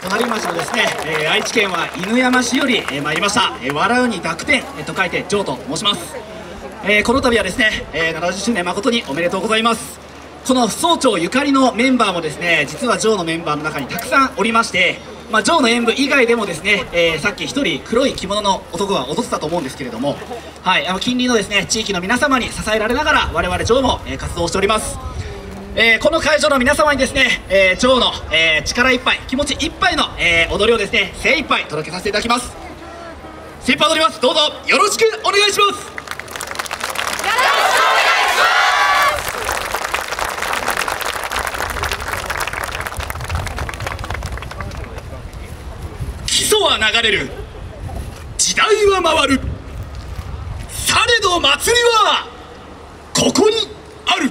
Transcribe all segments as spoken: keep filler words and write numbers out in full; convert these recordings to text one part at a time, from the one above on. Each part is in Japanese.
隣町のですね、えー、愛知県は犬山市より、えー、参りました、えー、笑うに濁点、えー、と書いてジョーと申します。えー、この度はですね、えー、ななじゅっしゅうねん誠におめでとうございます。この総長ゆかりのメンバーもですね、実はジョーのメンバーの中にたくさんおりまして、まあ、ジョーの演舞以外でもですね、えー、さっき一人黒い着物の男が踊ってたと思うんですけれども、はい、あの近隣のですね地域の皆様に支えられながら我々ジョーも、えー、活動しております。えー、この会場の皆様にですね、えー、ジョーの、えー、力いっぱい気持ちいっぱいの、えー、踊りをですね精一杯届けさせていただきます。精一杯踊ります。どうぞよろしくお願いします。基礎は流れる、時代は回る、されど祭りはここにある。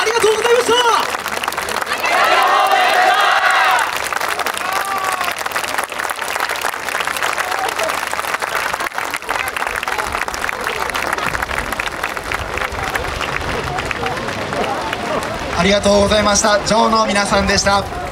りがとうございました。 ありがとうございました。ジョーの皆さんでした。